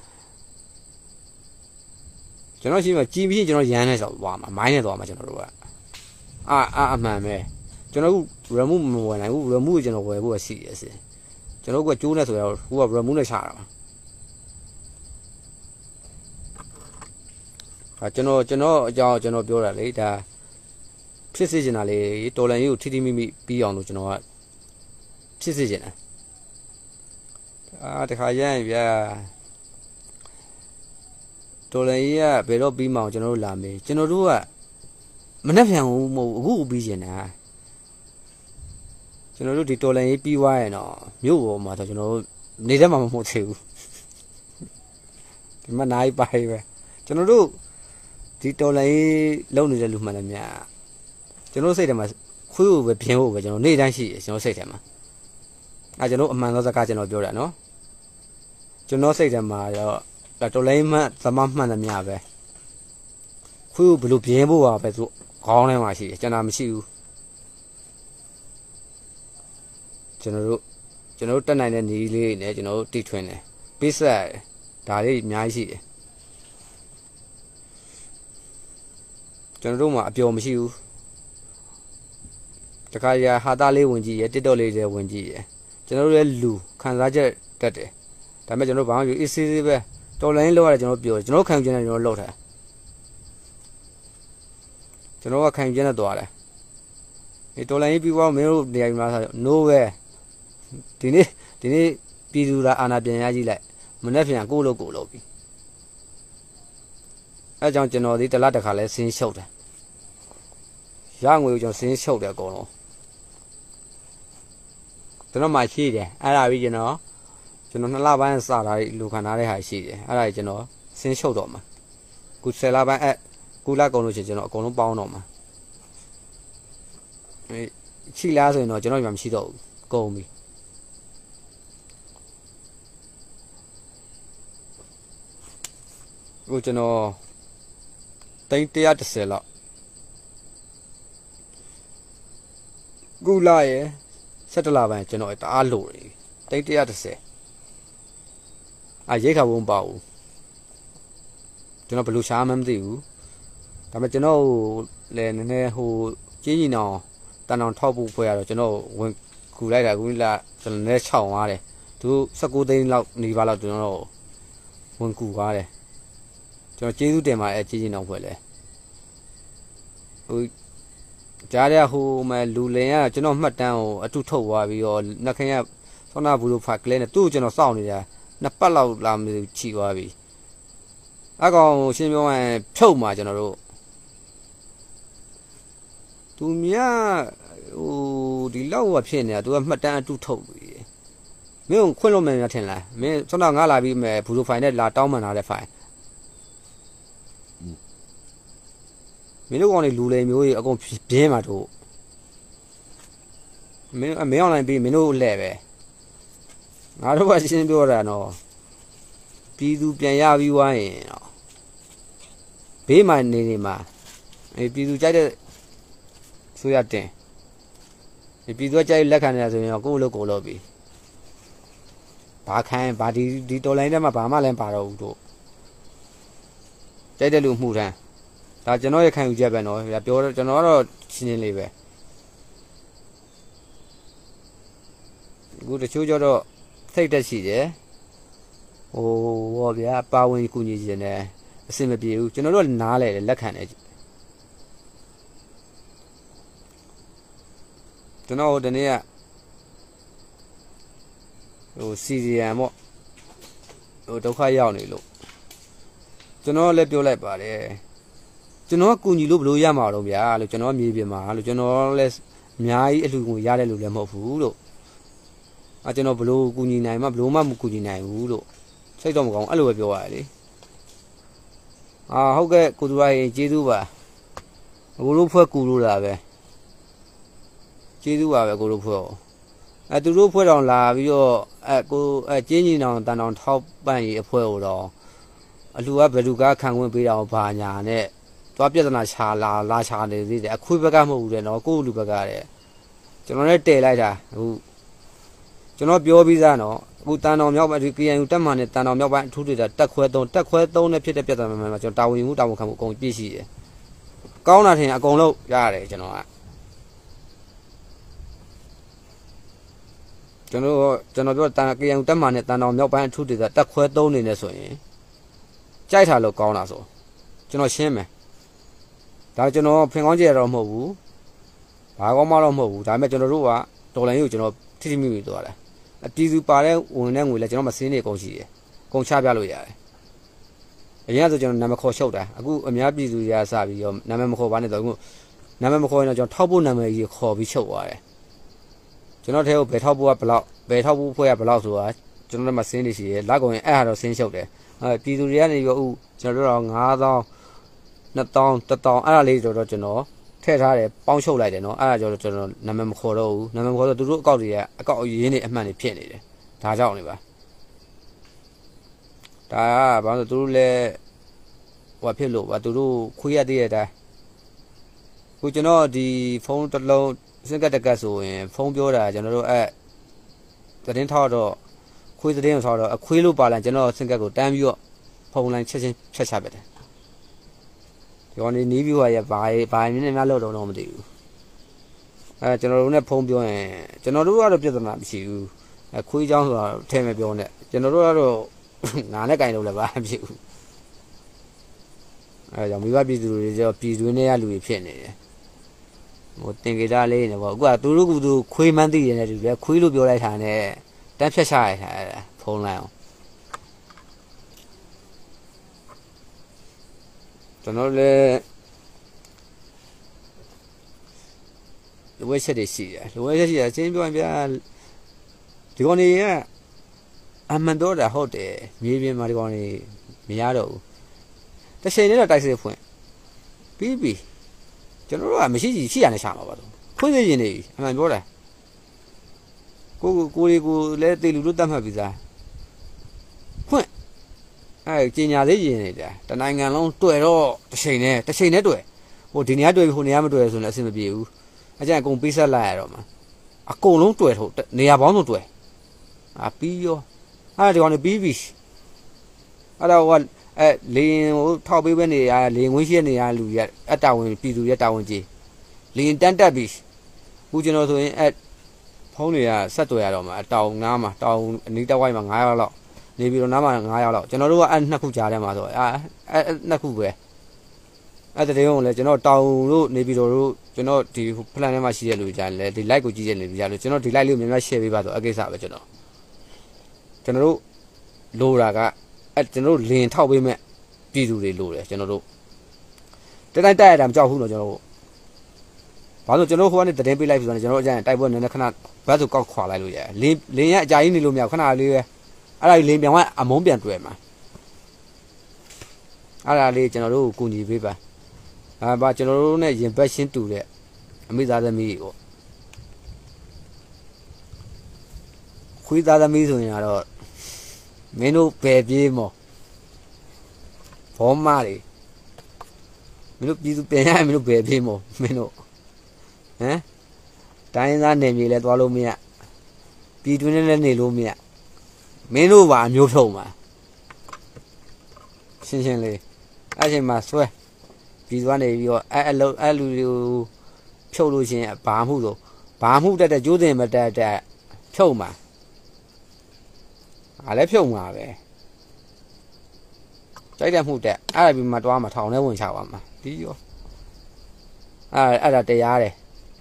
ကျွန်တော်ရှိမှကြည်ပြီးကျွန်တော်ရမ်းနေဆိုသွားမှာမိုင်းနေသွားမှာကျွန်တော်တို့ကအမှန်ပဲကျွန်တော်က remove မဝယ်နိုင်ဘူး remove ကျွန်တော်ဝယ်ဖို့ရှိရစေကျွန်တော်ကကျိုးနေဆိုတော့ဟိုက remove နဲ့ချတာပါကျွန်တော်အကြောင်းကျွန်တော်ပြောတာလေဒါဖြစ်စေချင်တာလေတော်လန်ကြီးကိုထိမိပြီးအောင်လို့ကျွန်တော်ကဖြစ်စေချင်တာတခါရရင်ဗျာတော်လည်းကြီးကဘယ်တော့ပြီးမှအောင်ကျွန်တော်တို့လာမေးကျွန်တော်တို့ကမနှက်ပြန်ဘူးမဟုတ်အခုပြီးနေတာကျွန်တော်တို့ဒီတော်လည်းကြီးပြီးသွားရင်တော့မြို့ပေါ်မှာဆိုကျွန်တော်တို့နေတတ်မှာမဟုတ်သေးဘူးဒီမှာနိုင်ပါပဲကျွန်တော်တို့ဒီတော်လည်းကြီးလုံနေတဲ့လူမှန်တယ်များကျွန်တော်စိတ်ထဲမှာခွေးကိုပဲပြင်းဖို့ပဲကျွန်တော်နေ့တိုင်းရှိတယ်ကျွန်တော်စိတ်ထဲမှာကျွန်တော်အမှန်သောစကားကျွန်တော်ပြောတာနော်ကျွန်တော်စိတ်ထဲမှာတော့တော်လည်းမှသမားမှန်တယ်များပဲခွေးကိုဘယ်လိုပြင်းဖို့ပါပဲသူခေါင်းထဲမှာရှိတယ်ကျွန်တော်မရှိဘူးကျွန်တော်တို့တက်နိုင်တဲ့နေလေးနဲ့ကျွန်တော်တို့တိထွင်တယ်ပိဆက်ဒါလေးအများကြီးရှိတယ်ကျွန်တော်တို့မှာအပျော်မရှိဘူးတခါရဟာသားလေးဝင်ကြည့်ရတစ်တော့လေးတွေဝင်ကြည့်ရကျွန်တော်တို့လည်းလူခံစားချက်တက်တယ်ဒါပေမဲ့ကျွန်တော်တို့ဘာမှယူအေးဆေးဆေးပဲတော်လိုင်းလောက်ရတယ်ကျွန်တော်ပြောကျွန်တော်ခံကျင်တယ်ကျွန်တော်လောက်ထားကျွန်တော်ကခံကျင်နေသွားတယ်ဒီတော်လိုင်းပြီးသွားမင်းတို့နေရာမှာဆို no way ဒီနေ့ပြည်သူလာအာဏာပြန်ရကြည့်လိုက်မနေ့ပြန်ကိုလို့ပြီအဲကြောင့်ကျွန်တော်ဒီတလားတစ်ခါလဲဆင်းရှုပ်တယ်ရငွေကိုကျွန်တော်ဆင်းရှုပ်တယ်အကုန်လုံးကျွန်တော်မှရှိတယ်အဲ့ဒါပြီးကျွန်တော်2 လပိုင်းစတာလူခံထားတဲ့ဟာရှိတယ်အဲ့ဒါကြီးကျွန်တော်ဆင်းရှုပ်တော့မှာခု10 လပိုင်း9 လကုန်လို့ရှိရင်ကျွန်တော်အကုန်လုံးပေါင်းတော့မှာချိလားဆိုရင်တော့ကျွန်တော်မှမရှိတော့ဘူးကုန်ပြီအခုကျွန်တော်130လောက်ခုလာရ17 လပိုင်းကျွန်တော်တအားလို့130ရိတ်ခါဝုံပါဘူးကျွန်တော်ဘယ်လိုရှာမှမသိဘူးဒါပေမဲ့ကျွန်တော်လည်းနည်းနည်းဟိုကြီးကြီးနောင်တန်အောင်ထောက်ဖို့ဖွဲ့ရတော့ကျွန်တော်ဝင်ကူလိုက်တာခုလာကျွန်တော်လည်း6သွားတယ်သူ19 သိန်းလောက်နေပါလောက်ကျွန်တော်ဝင်ကူသွားတယ်ကျွန်တော်ကျေးဇူးတင်ပါတယ်ကြီးကြီးနောင်ဖွဲ့လဲဟိုကြားရဟိုမဲ့လူလင်ကကျွန်တော်မှတ်တမ်းကိုအတုထုတ်သွားပြီးတော့နှက်ခင်းကဆောနာဘူးလို့ဖတ်ကလေးနဲ့သူ့ကိုကျွန်တော်စောင့်နေတာ2 ပတ်လောက်လာမလို့ချီသွားပြီအကောင်ရှင်းပြောရင်ဖြုတ်မှာကျွန်တော်တို့သူမြဟိုဒီလောက်ကဖြစ်နေတာသူကမှတ်တမ်းအတုထုတ်ပြီမင်းခွင့်လို့မင်းထင်လားမင်းဆောနာငါလာပြီးမယ်ဘူးလို့ဖိုင်နဲ့လာတောင်းမှန်လာတဲ့ဖိုင်မင်းတို့ကောင်တွေလူလေမျိုးကြီးအကုန်ပြင်းမှာတို့မင်းအွန်လိုင်းပြီးမင်းတို့လဲပဲငါတို့ကရှင်းပြောတာနော်ပြည်သူပြန်ရပြီးွားရင်တော့ဘေးမှာနေမှာပြည်သူကြိုက်တဲ့ဆိုရတင်ပြည်သူကြိုက်လက်ခံနေတာဆိုရင်ကိုယ့်ကိုလို့ပြီဘာခိုင်းဘာဒီတော်လိုင်းထဲမှာဘာမှလည်းပါတော့ဘူးတို့ကြိုက်တဲ့လူမှုထမ်းဒါကျွန်တော်ရခံယူချက်ပဲနော်ပြောကျွန်တော်ကတော့ရှင်းလေးပဲအခုတချို့ကျတော့စိတ်တက်ရှိတယ်ဟိုဟောဗျာပါဝင်ကူညီခြင်းနဲ့အဆင်မပြေဘူးကျွန်တော်တို့နားလဲလက်ခံတယ်ကျွန်တော်ဒီနေ့ကဟိုစီရီယံပေါ့ဟိုဒုက္ခရောက်နေလို့ကျွန်တော်လည်းပြောလိုက်ပါတယ်ကျွန်တော်ကကူညီလို့ဘလို့ရမှာတော့ဗျာလို့ကျွန်တော်မြေပြင်မှာလို့ကျွန်တော်လည်းအများကြီးအလှူငွေရတဲ့လူလည်းမဟုတ်ဘူးလို့ကျွန်တော်ဘလို့ကူညီနိုင်မှဘလို့မှမကူညီနိုင်ဘူးလို့စိတ်တော့မကောင်းအဲ့လိုပဲပြောရတယ်လေဟုတ်ကဲ့ကိုသူရရင်ကျေးဇူးပါကိုတို့ဖွဲ့ကူလို့လာပဲကျေးဇူးပါပဲကိုတို့ဖွဲ့သူတို့ဖွဲ့တော်လာပြီးတော့ကိုကျင်းကြီးတောင်တန်တောင်ထောက်ပံ့ရေးအဖွဲ့ကိုတော့အလှူကဘယ်သူကခံခွင့်ပေးတာဘာညာနဲ့သွားပြဿနာရှာလာရှာနေသေးတယ်အခွေးဘက်ကမဟုတ်ဘူးတဲ့နော်ကိုယ့်လူဘက်ကတဲ့ကျွန်တော်လည်းတည်လိုက်တာအခုကျွန်တော်ပြောပြီးသားနော်အခုတန်တော်မြောက်ပိုင်းဒီ KNU တက်မှန်နဲ့တန်တော်မြောက်ပိုင်းအထူးဒေသတက်ခွဲ3နဲ့ဖြစ်တဲ့ပြဿနာမှန်မှာကျွန်တော်တာဝန်ယူမှုတာဝန်ခံမှုအကုန်ပြည့်ရှိတယ်ကောင်းတာထင်အကုန်လုံးရတယ်ကျွန်တော်ပြောတန် KNU တက်မှန်နဲ့တန်တော်မြောက်ပိုင်းအထူးဒေသတက်ခွဲ3နေနဲ့ဆိုရင်ကြိုက်တာလို့ကောင်းတာဆိုကျွန်တော်ရှင်းမယ်ဒါကျွန်တော်ဖင်ကောင်းကြရတော့မဟုတ်ဘူးဘာကောင်းမှတော့မဟုတ်ဘူးဒါပေမဲ့ကျွန်တော်တို့ကဒေါ်လာကြီးကိုကျွန်တော်ထိထိမိမိသွားတယ်အပြည်သူပါတဲ့ဝင်တဲ့ငွေလည်းကျွန်တော်မစင်းနေကုန်ရှိတယ်ကုန်ချပြလို့ရတယ်အရင်ကဆိုကျွန်တော်နာမည်ခေါ်ရှုပ်တာအခုအများပြည်သူတွေကစပြီးရောနာမည်မခေါ်ပါနဲ့တော့အခုနာမည်မခေါ်ရင်တော့ကျွန်တော်ထောက်ဖို့နာမည်ကြီးခေါ်ပြီးရှုပ်သွားတယ်ကျွန်တော်ထဲကိုဘယ်ထောက်ဖို့ကဘလောက်ဘယ်ထောက်ဖို့ဖွဲ့ကဘလောက်ဆိုတာကျွန်တော်တို့မှစင်းနေရှိရလက်ကုန်ရင်အဲ့ဟာတော့စင်းရှုပ်တယ်ပြည်သူတွေကနေပြီးကျွန်တော်တို့တော့9000 2000 1000အဲ့ဒါလေးတော့ကျွန်တော်ထည့်ထားတယ်ပေါင်းရှုပ်လိုက်တယ်နော်အဲ့ဒါကြောင့်ကျွန်တော်နာမည်မခေါ်တော့ဘူးနာမည်မခေါ်တော့သူတို့အကောက်တွေကအကောက်ရင်းနေအမှန်တွေဖြစ်နေတယ်ဒါကြောင့်နေပါဒါကဘာလို့သူတို့လဲဟိုဖြစ်လို့ပါသူတို့ခွေးရသေးတဲ့အတိုင်းခုကျွန်တော်ဒီဖုန်းတစ်လုံးစင်ကတ်တကတ်ဆိုရင်ဖုန်းပြောတာကျွန်တော်တို့သတင်းထောက်တော့ခွေးသတင်းကိုထောက်တော့အခွေးလို့ပါလာကျွန်တော်စင်ကတ်ကိုတန်းပြီးတော့ဖုန်းလိုင်းချက်ချင်းဖြတ်ချပစ်တယ်ဒီကောင်နေနီးပြီးရဘာနည်းနည်းများလောက်တော့မသိဘူးကျွန်တော်တို့နဲ့ဖုန်းပြောရင်ကျွန်တော်တို့ကတော့ပြဿနာမရှိဘူးခွေးเจ้าဆိုတာထဲမပြောနဲ့ကျွန်တော်တို့ကတော့ငါနဲ့ကင်လို့လည်းဘာမှဖြစ်ဘူးအဲကြောင့်မိဘပြည်သူတွေကျတော့ပြည်တွင်းထဲကလူတွေဖြစ်နေတယ်ဟိုတင်ကြတာလေးနေပေါ့အခုကသူတို့ကသူခွေးမှန်းသိရတဲ့လူတွေခွေးလို့ပြောလိုက်တာနဲ့တန်းဖြတ်ချရတာဖုန်းလိုက်အောင်ကျွန်တော်လည်းလူဝဲချက်တွေရှိတယ်လူဝဲချက်ရှိတယ်အချင်းပြောရင်ဗျာဒီကောင်တွေကအမှန်တော့တာဟုတ်တယ်မြေပြင်မှာဒီကောင်တွေမရတော့ဘူးတစ်ချိန်နဲ့တော့တိုက်စစ်ဖွင့်ပြီးကျွန်တော်တို့ကမရှိရှိရနေရှာမှာပါတော့ဖွင့်နေရင်နေအမှန်ပြောတာကိုလည်းတေလူတို့တတ်မှတ်ပြီးသားဖွင့်ကျင်ညာသေးရင်နေတာတနိုင်ငံလုံးတွေ့တော့တစ်ချိန်နဲ့တွေ့ဟိုဒီနေရာတွေ့ဟိုနေရာမတွေ့ဆိုရင်အဆင်မပြေဘူးအကျန်အကုန်ပေးဆက်လိုက်ရတော့မှာအကုန်လုံးတွေ့ထုတ်နေရာပေါင်းစုံတွေ့ပြီးရောဒီကောင်နေပြီးပြီအဲ့တော့လေရင်ဟိုထောက်ပေးပဲနေရလေငွေရှိနေရလူရအတာဝန်ပြည်သူရတာဝန်ကြီးလေရင်တန်းတက်ပြီခုကျွန်တော်ဆိုရင်ဖုန်းတွေကဆက်တွေ့ရတော့မှာတောင်နားမှာတောင်အနီးတစ်ဝိုက်မှာ900လောက်နေပြီးတော့နားမှာ900လောက်ကျွန်တော်တို့ကနှစ်ခုကြားထဲမှာဆိုနှစ်ခုပဲတဲ့တုန်းကလည်းကျွန်တော်တောင်တို့နေပြီးတော့ကျွန်တော်ဒီဖလန်ထဲမှာရှိတဲ့လူကြားလဲဒီ like ကိုကြည့်တဲ့လူကြားလို့ကျွန်တော်ဒီ like လေးကိုများများ share ပေးပါဆိုအကိစ္စပဲကျွန်တော်တို့လိုတာကကျွန်တော်တို့လင်ထောက်ပေးမဲ့ပြည်သူတွေလိုတယ်ကျွန်တော်တို့တိုက်ရတာမကြောက်ဘူးတော့ကျွန်တော်တို့ဘာလို့ကျွန်တော်ဟိုကနေတရင်ပေးလိုက်ပြီဆိုတော့ကျွန်တော်အကြမ်းတိုက်ပွဲနည်းနည်းခဏဘတ်ဆိုကောက်ခွာလိုက်လို့ရတယ်လင်ရအကြာကြီးနေလို့မရခဏလေးပဲအဲ့ဒါလင်ပြန်ကအမုန်းပြန်တွေ့မှာအဲ့ဒါလေးကျွန်တော်တို့ကိုကူညီပေးပါဘာကျွန်တော်တို့နဲ့ရင်ဘတ်ရှင်းတူတဲ့အမိသားသမီးပေါ့ခွေးသားသမီးဆိုရင်ကတော့မင်းတို့ဘယ်ပြေးမော်ဘောမတွေမင်းတို့ပြည်သူပြန်ရမင်းတို့ဘယ်ပြေးမော်မင်းတို့တိုင်းသားနေမြေလဲသွားလို့မရပြည်တွင်းနဲ့နေလို့မရမင်းတို့ပါအမျိုးဖြုံမှာရှင်းလေးအဲ့ချိန်မှာဆွဲပြည်သွားနေပြီးတော့အဲ့လူတွေကိုဖြုတ်လို့ရှိရင်ဘာမှုဆိုဘာမှုတက်တဲ့ကျိုးစင်မတက်တဲ့ဖြုတ်မှာလည်းဖြုတ်မှာပဲတိုက်တဲ့မှုတက်အဲ့ဒါပြီးမှတွားမှာထောင်ထဲဝင်ချပါမှာဒီရောအဲ့ဒါတရားတယ်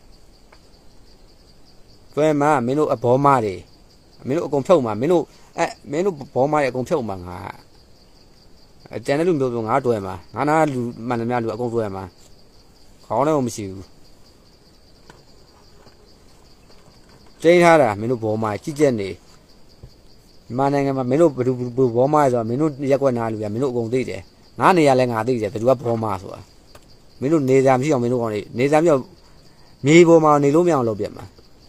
တွဲမှာမင်းတို့အဘောမတွေမင်းတို့အကုန်ဖြုတ်မှာမင်းတို့ဘောမတွေအကုန်ဖြုတ်မှာငါကျန်တဲ့လူမျိုးပြောငါတွဲမှာငါနာလူမှန်သမျှလူအကုန်တွဲမှာခေါင်းလည်းမရှိဘူးကျင်းထားတာမင်းတို့ဘောမကြည့်ချက်နေမနိုင်ငံမှာမင်းတို့ဘယ်သူဘောမဆိုတော့မင်းတို့ရက်ွက်နာလူရမင်းတို့အကုန်သိတယ်ငါနေရလဲငါသိတယ်ဘယ်သူကဘောမဆိုတာမင်းတို့နေစားမရှိအောင်မင်းတို့ကောင်းနေစားမြောက်မြေပေါ်မှာနေလို့မရအောင်လုပ်ပြမှာ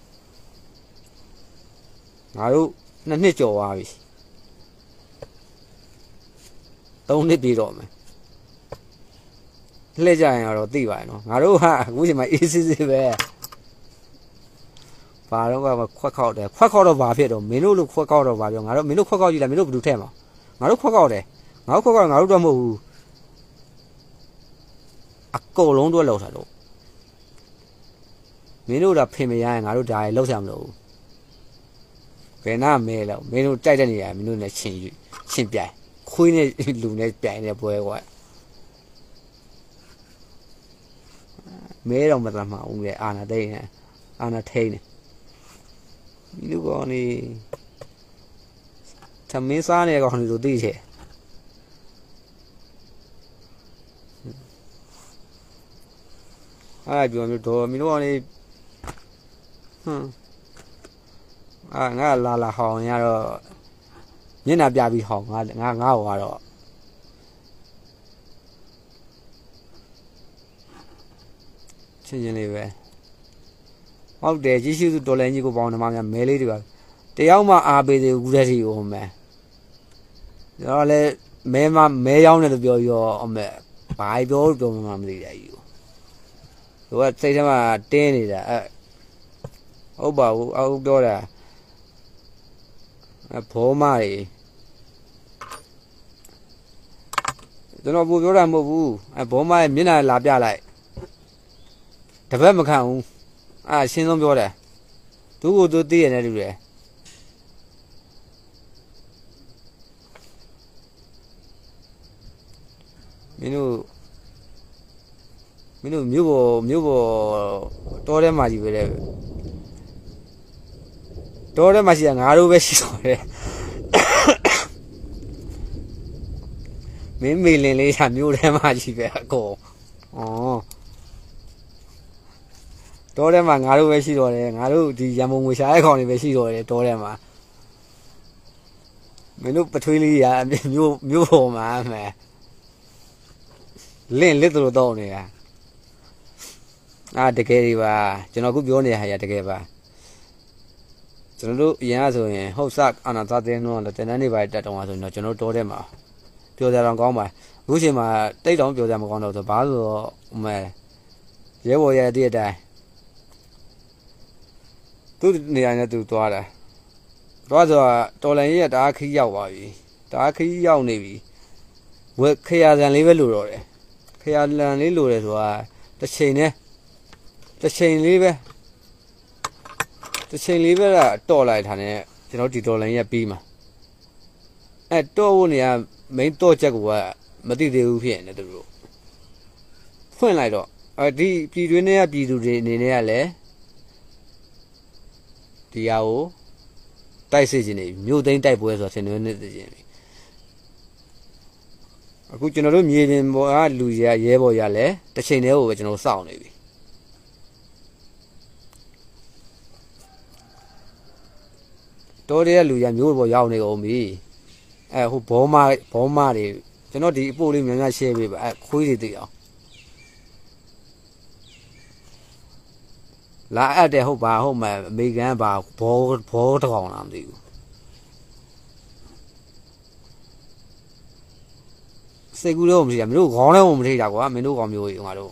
ငါတို့2 နှစ်ကျော်သွားပြီ3 နှစ်ပြီးတော့မယ်လှည့်ကြရင်တော့သိပါရဲ့နော်ငါတို့ကအခုချိန်မှာအေးစစ်စစ်ပဲဘာတော့ကခွက်ခောက်တယ်ခွက်ခောက်တော့ဘာဖြစ်တော့မင်းတို့လို့ခွက်ခောက်တော့ဘာပြောငါတို့မင်းတို့ခွက်ခောက်ကြည့်လိုက်မင်းတို့ဘယ်သူထဲမှာငါတို့ခွက်ခောက်တယ်ငါတို့ခွက်ခောက်ငါတို့တော့မဟုတ်ဘူးအကုန်လုံးတော့လောက်တာတော့မင်းတို့ကဖင်မရရင်ငါတို့ဒါရလောက်ဆရာမလို့ဘယ်နာမဲလောက်မင်းတို့တိုက်တဲ့နေရာမင်းတို့နဲ့ချင်းပြိုင်ခွေးနဲ့လူနဲ့ပြိုင်နေပွဲကွာမဲတော့မတမ်းမအောင်လေအာနာသိနေအာနာထိန်နေဒီလူကောနေသမင်းစားနေကောင်တွေတို့သိချေ ai biểu mình đồ mình nói đi ngã là hòn nha rồi như nào bây bị hòn ngã ngã vào rồi chuyện gì này vậy ông để chỉ sử đồ lên như cô bảo nó mà mấy lấy được thì ông mà bây giờ uống gì ông mẹ rồi là mấy ông này biểu yo ông mẹ bài biểu mà mình đấy rồi thấy mà tên này là ông bảo ông đó là phô mai cho nó vui ra một vui phô mai miếng này làm ra lại thật vậy mà không xin ôngပြောđấy tôi tiền này được mình miêu bộ to đấy mà gì vậy đấy to đấy mà chỉ là ngã đâu về xí rồi mình lên lấy thằng miêu đấy mà gì vậy cô to đấy mà ngã đâu về xí rồi đấy ngã đâu thì giờ một người sai còn thì về xí rồi đấy to đấy mà mình bắt thuê đi à miêu bộ mà mẹ lên lít rồi to này à được cái gì vậy cho nó cũng biểu này hay được cái vậy cho nó hiện rồi hậu sắc anh ta tên nó là tên này vậy trong rồi nó cho nó to đấy mà biểu ra làm con mà lúc khi mà tây đông biểu ra một con đầu thì bao giờ mà dễ bỏ ra đi đây tôi này là tôi to đấy đó giờ to lên đã khí dầu vậy đã khí dầu này bị vừa khi ra lấy về lúa rồi khi ra lấy lúa rồi ta chơi lấy là to lại thằng này cho nó chỉ to lên pi mà to này mấy to chắc của mà đi đều phiền này được phiền lại đó đi đuôi này đi đuôi này là đi ao tay xây gì này nhiều tên tay bùa rồi thì nó này gì cũng cho nó rất nhiều nên bỏ lùi ra dễ bỏ ra lẽ ta chơi này cho nó sao này tôi đây lùi ra nhiều bỏ giàu này ôm đi hộp bỏ ma đi cho nó đi bộ đi mình ra xe về khui đi được lại để hộp bà hộp mà mấy cái bà bỏ thằng làm gì xây cũ đâu mà gì mình đâu có đâu mà thấy quá mình đâu có nhiều gì mà đâu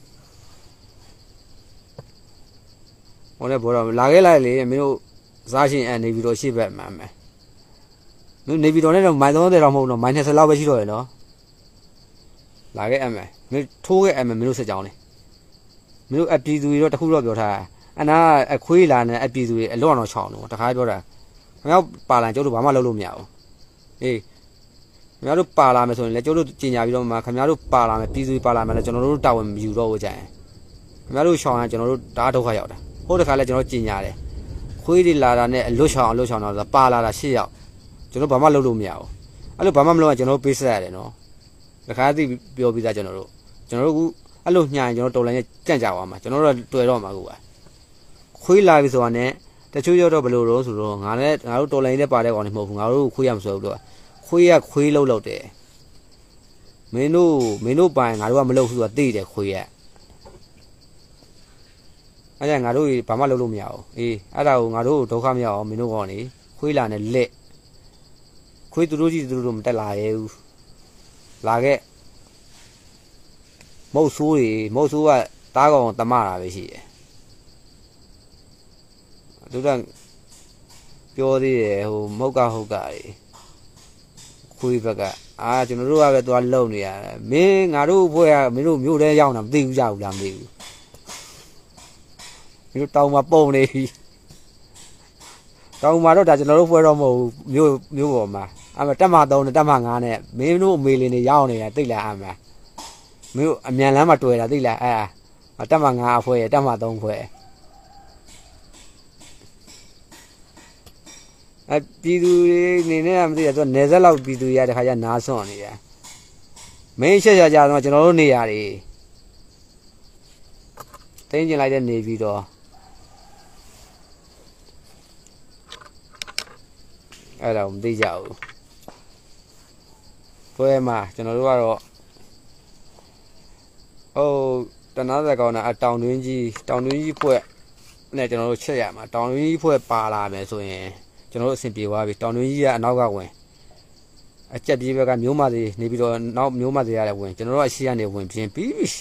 o늘 보라 라게 라이리 민우 사신 에 네비도 시베 마메 너 네비도네는 많이 돈데라 모노 마이너스လောက်ပဲရှိတော့ရနော်လာခဲ့အမေမင်းထိုးခဲ့အမေမင်းတို့စကြောင်းလေမင်းတို့အပြည်သူတွေတော့တခုတော့ပြောထားအနာအခွေးလာနေအပြည်သူတွေအလွတ်အောင်ချောင်းတော့တခါပြောတာခင်ဗျားပါလာကျုပ်တို့ဘာမှလုပ်လို့မရဘူးအေးခင်ဗျားတို့ပါလာမယ်ဆိုရင်လည်းကျုပ်တို့ကြီးညာပြီးတော့မှခင်ဗျားတို့ပါလာမယ်ပြည်သူတွေပါလာမယ်လည်းကျွန်တော်တို့တာဝန်မယူတော့ဘူးကြရင်ခင်ဗျားတို့ရှောင်းရင်ကျွန်တော်တို့ဒါဒုက္ခရောက်တာဟုတ်တခါလဲကျွန်တော်ကြီးညာတယ်ခွေးတွေလာတာနဲ့အလွတ်ချောင်းတော့ပါလာတာ၈ယောက်ကျွန်တော်ဘာမှလုပ်လို့မရဘူးအဲ့လိုဘာမှမလုပ်ရင်ကျွန်တော်ပေးဆက်ရတယ်နော်တခါသိပြောပြီးသားကျွန်တော်တို့ကအဲ့လိုညှိုင်ကျွန်တော်တော်လိုင်းနဲ့ကြန့်ကြပါမှာကျွန်တော်တို့တွေ့တော့မှာကူပါခွေးလာပြီဆိုတာနဲ့တချို့ရောက်တော့ဘယ်လိုတော့ဆိုတော့ငါတို့တော်လိုင်းနဲ့ပါတဲ့ကောင်တွေမဟုတ်ဘူးငါတို့ခွေးရမဆိုဘူးတော့ခွေးကခွေးလောက်တယ်မင်းတို့ပိုင်ငါတို့ကမလုပ်ဘူးဆိုတာသိတယ်ခွေးကအဲ့ဒါငါတို့ဘာမှလုပ်လို့မရဘူးအေးအဲ့ဒါကိုငါတို့ဒုက္ခမရအောင်မင်းတို့ကောနေခွေးလာနဲ့လက်ခွေးသူတို့မတက်လာရဲဘူးလာခဲ့မုတ်ဆိုးကတားကောင်တမတာပဲရှိတယ်သူကပြောသေးတယ်ဟိုမဟုတ်ကခွေးဘက်ကကျွန်တော်တို့ကပဲသွားလုံနေရတယ်မင်းငါတို့ဘွဲကမင်းတို့မြို့ထဲရောက်တာမသိဘူးကြဘူးလားမသိဘူးမင်းတို့တောင်မှာပုံနေပြီတောင်မှာတော့ဒါကျွန်တော်တို့ဘွဲတော့မဟုတ်ဘူးမြို့ပေါ်မှာအဲ့မှာတက်မ3နဲ့တက်မ5နဲ့မင်းတို့အမေလင်းတွေရောက်နေတာသိလားအမှန်မင်းတို့အမြန်လမ်းမှာတွေ့တာသိလားတက်မ5အဖွဲရတက်မ3ဖွဲပြည်သူတွေနေနဲ့မသိရသူနေဆက်လောက်ပြည်သူရတဲ့ခါကျနားဆွန့်နေတယ်မင်းရှက်ကြတော့ကျွန်တော်တို့နေရတယ်တင်းကျင်လိုက်တဲ့နေပြီးတော့အဲ့ဒါမသိကြဘူးပွဲမှာကျွန်တော်တို့ကတော့တနာစကောင်းတာတောင်တွင်းကြီးဖွဲ့နဲ့ကျွန်တော်တို့ချက်ရမှာတောင်တွင်းကြီးဖွဲ့ပါလာမယ်ဆိုရင်ကျွန်တော်တို့အဆင်ပြေသွားပြီတောင်တွင်းကြီးကအနောက်ကဝင်အကြက်ပြေးဘက်ကမျိုးမစီနေပြီးတော့နောက်မျိုးမစီရတယ်ဝင်ကျွန်တော်တို့အရှိကနေဝင်ပြင်းပြီးပြီ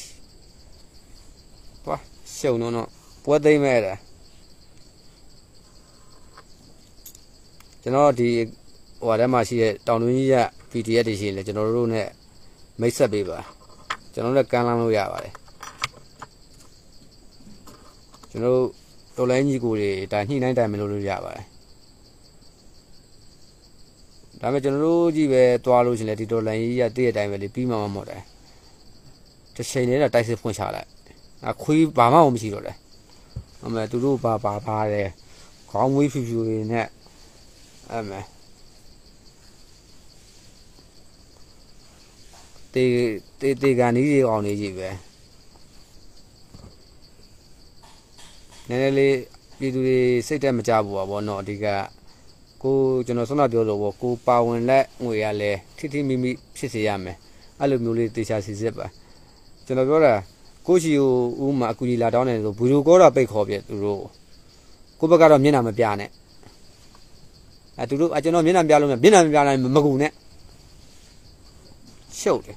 သွားရှုံတော့ပွဲသိမ်းမဲ့တယ်ကျွန်တော်ဒီဟိုထဲမှာရှိတဲ့တောင်တွင်းကြီးက PDF တွေရှိရင်လည်းကျွန်တော်တို့နဲ့မိတ်ဆက်ပေးပါကျွန်တော်တို့ကမ်းလှမ်းလို့ရပါတယ်ကျွန်တော်တို့တော်လိုင်းကြီးကိုတွေဒါညှိနှိုင်းတိုင်မလို့ရပါတယ်ဒါပေမဲ့ကျွန်တော်တို့ကြီးပဲတွားလို့ရှင်လေဒီတော်လိုင်းကြီးကတည့်ရတိုင်းပဲလေပြီးမှမဟုတ်တယ်တစ်ချိန်လေးတော့တိုက်စစ်ဖွင့်ချလိုက်ခွေးဘာမှမရှိတော့တယ်အမေသူတို့ဘာတယ်ခေါင်းမွေးဖြူဖြူတွေနဲ့အမေတေကန်ကြီးတွေအောင်နေကြီးပဲနည်းနည်းလေးပြည်သူတွေစိတ်တက်မကြဘူးပါဘောနော်အဓိကကိုကျွန်တော်ဆွမ်းနာပြောလို့ပေါ့ကိုပါဝင်လက်ငွေရလဲထိမိမိဖြစ်စေရမယ်အဲ့လိုမျိုးလေးတေချာစီစစ်ပါကျွန်တော်ပြောတာကိုချီကိုဥမာအကူကြီးလာတောင်းတယ်ဆိုဘူရိုကောတာပိတ်ခေါ်ပြသူတို့ကိုဘက်ကတော့မျက်နှာမပြနဲ့သူတို့ကျွန်တော်မျက်နှာပြလို့မျက်နှာမပြနိုင်မကူနဲ့ရှုပ်တယ်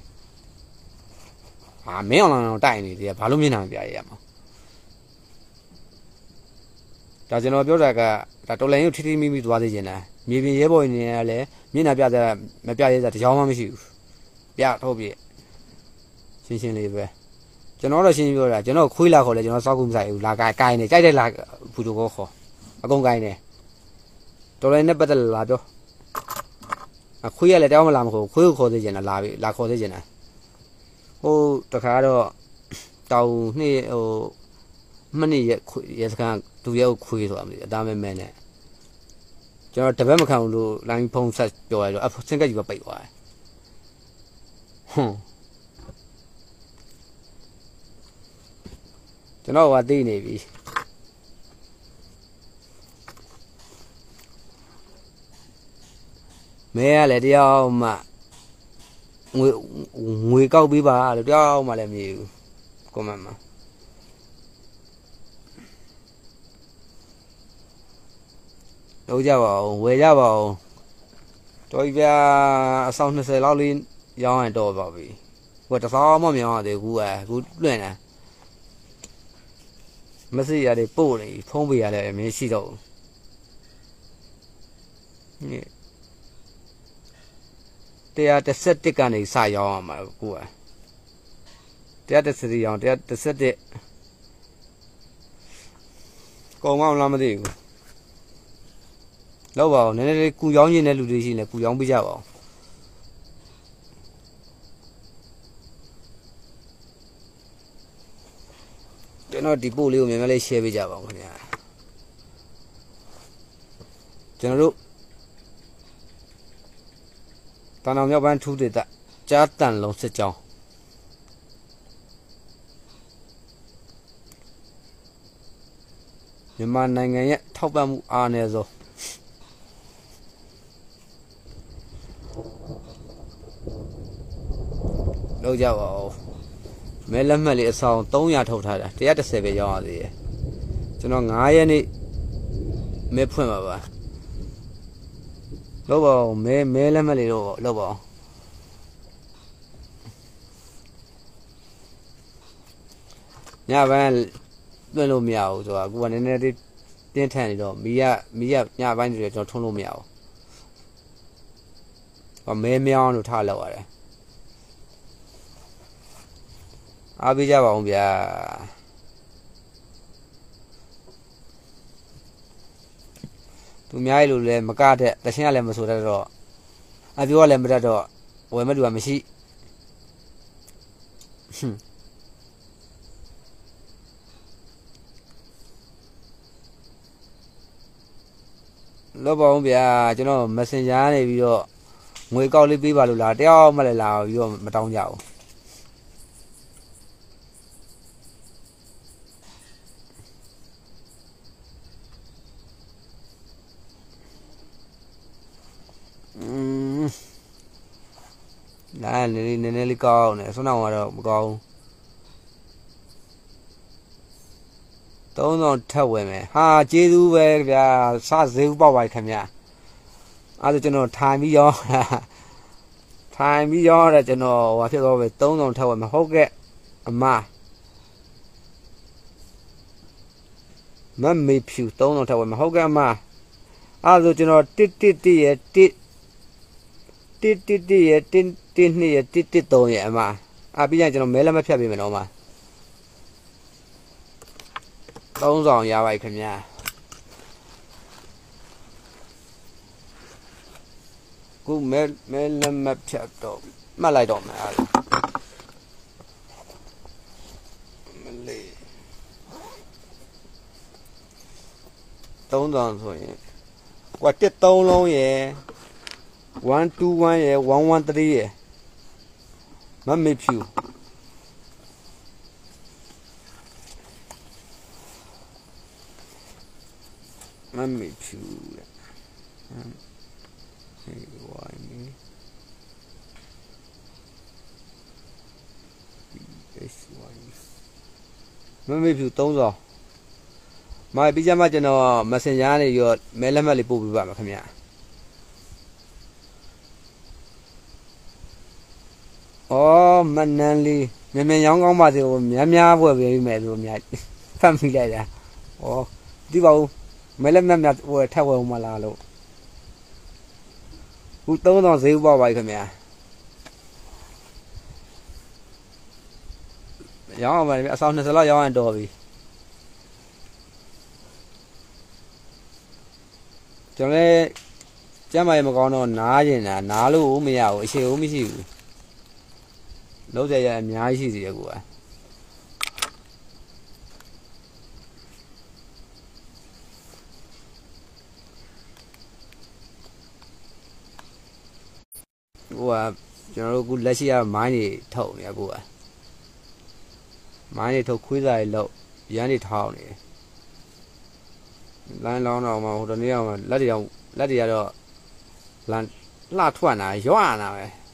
မင်းအောင်လောင်တိုက်နေတယ်ဘာလို့မျက်နှာမပြရရမှာဒါကျွန်တော်ပြောတာကဒါတော်လိုင်းကိုထိမိမိသွားသေးချင်တာမြေပြင်ရဲဘော်နေရလဲမျက်နှာပြတဲ့မပြရဲစားတကြောင်မှမရှိဘူးပြထုတ်ပြရှင်းလေးပဲကျွန်တော်တော့ရှင်းပြောတာကျွန်တော်ခွေးလာခေါ်လဲကျွန်တော်စောက်ကူမဆိုင်ဘူးလာကိုင်းနေကြိုက်တဲ့လာဘူတူကိုခေါ်အကုန်ကိုင်းနေတော်လိုင်းနဲ့ပတ်သက်လာပြောခွေးရလဲတောင်းမလာမခေါ်ခွေးကိုခေါ်သေးချင်တာလာခေါ်သေးချင်တာတခါတော့တောင်နှစ်မနစ်ရက်စကန်သူရဲကိုခွေးဆိုတာမသိအသားမဲနဲ့ကျွန်တော်တပတ်မခံဘူးလို့လိုင်းဖုန်းဆက်ပြောရတော့စင်ကက်ကြီးပဲပိတ်သွားတယ်ကျွန်တော်ကသိနေပြီမဲရလေတရားမှငွေကောက်ပေးပါလို့တရားမှလည်းမရဘူးကွန်မန့်မှာလောက်ကြပါဦးဝယ်ကြပါဦးတော်ပြီဗျာအဆောင်20လောက်လေးရောင်းရင်တော့ပါပြီကိုတစားမှမရောင်းရသေးဘူးအခုလွှင့်တယ်မစစ်ရတယ်ပို့နေဖုံးပေးရတယ်မင်းရှိတော့111ကနေစရောင်းရမှာကို111ရောင်း111ကုန်အောင်လားမသိဘူးလောက်ပါဦးနည်းနည်းလေးကူရောင်းခြင်းတဲ့လူတွေရှိနေကူရောင်းပေးကြပါဦးကျွန်တော်ဒီပို့လေးကိုမြန်မြန်လေး share ပေးကြပါဦးခင်ဗျာကျွန်တော်တို့တန်အောင်မြောက်ပိုင်းထူးဒေသကြားတန်လုံးစစ်ကြောင်းမြန်မာနိုင်ငံရဲ့ထောက်ပံ့မှုအားနည်းဆုံးလောက်ကြပါဦးမဲလက်မှတ်လေးအဆောင်300ထုတ်ထားတာ110ပဲရောင်းရသေးတယ်ကျွန်တော်9ရက်နေ့မဲဖွင့်ပါပါလောက်ပါဦးမဲလက်မှတ်လေးတော့လောက်ပါဦးညပိုင်းလွှင့်လို့မရဘူးဆိုတာအခုကနည်းနည်းလေးတင်းထန်နေတော့မီးရညပိုင်းတွေကျွန်တော်ထုံးလို့မရဘူးမဲမြောင်းလို့ထားလောက်ရတယ်အားပေးကြပါအောင်ဗျာသူများရဲ့လူလည်းမကတဲ့တချင်းကလည်းမဆိုတတ်တော့အပြောကလည်းမတတ်တော့ဝယ်မဲ့လူကမရှိလောပါအောင်ဗျာကျွန်တော် Messenger နေပြီးတော့ငွေကောက်လေးပေးပါလို့လားတယောက်မှလည်းလာပြီးတော့မတောင်းကြဘူး Này nên đi con này số nào mà được con tốn nó thâu về mẹ ha chế du về và sa dữ bao vây khăm nhà à cho nó thay bí do là cho nó và thiết về tốn nó thâu mà hốt cái mà mì phiu tốn nó thâu mà hốt cái mà à rồi cho nó tít này tít tốn vậy mà à bây giờ cho nó mấy lần mới phép bị mình đâu mà tốn giòn ya vậy khăm nhà cú mấy lần mới phép đâu mà lại đâu mà tốn giòn thôi quả tiết tốn luôn vậy 121 ye 113 ye mà mì phiu mà mì phiu tốn rồi mà bây giờ mà cho nó mà sinh ra này rồi mấy lần mà lấy bù bị mà không nhá mình nên đi mình nhóm con bà thì mẹ vừa về mẹ rồi mẹ family lại ra đi vào mấy lần mẹ vừa theo vào mà là luôn cú tớ nó dễ bao vậy không mẹ gió mà mẹ sau nó sẽ lo gió ăn đồ gì cho nên cha mày mà con nó ná gì nè ná luôn mày giàu xíu mới xíu lâu giờ em nhái gì của cho nó cũng lấy xe máy này thầu này của máy này thầu khuấy dài lộ giá này thầu này lại lo nào mà hồi đó mà lấy đi đâu là la thoa nào gió nào